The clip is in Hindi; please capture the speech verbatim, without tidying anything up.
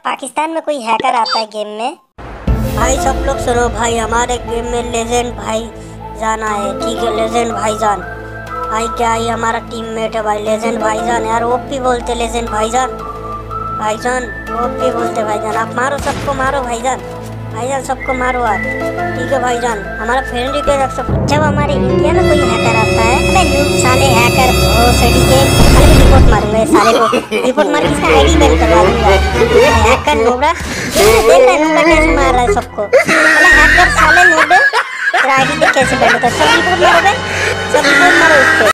पाकिस्तान में कोई हैकर आता है गेम में। भाई सब लोग सुनो भाई, हमारे गेम में लेजेंड भाई जान आए। ठीक है लेजेंड भाईजान भाई, क्या ही हमारा टीममेट है भाई लेजेंड भाईजान। यार ओपी बोलते लेजेंड भाईजान, भाईजान ओपी बोलते भाईजान। आप मारो सबको, मारो भाईजान, भाईजान सबको मारो आप। ठीक है भाईजान, हमारा फ्रेंड रिक्वेस्ट सब। जब हमारे इंडिया में कोई हैकर आता है, अबे न्यूब साले हैकर ओ सड़ी के, अरे मैं रिपोर्ट मारूंगा इस साले को, रिपोर्ट मार के इसका आईडी बैन करवा दूंगा। हैकर नोबड़ा देख रहा है नोबड़ा कैसे मार रहा है सबको। अरे हैकर साले नोबड़े, तेरा आईडी देख कैसे बैन होता है। सब रिपोर्ट मारो बे, सब रिपोर्ट मारो इसको।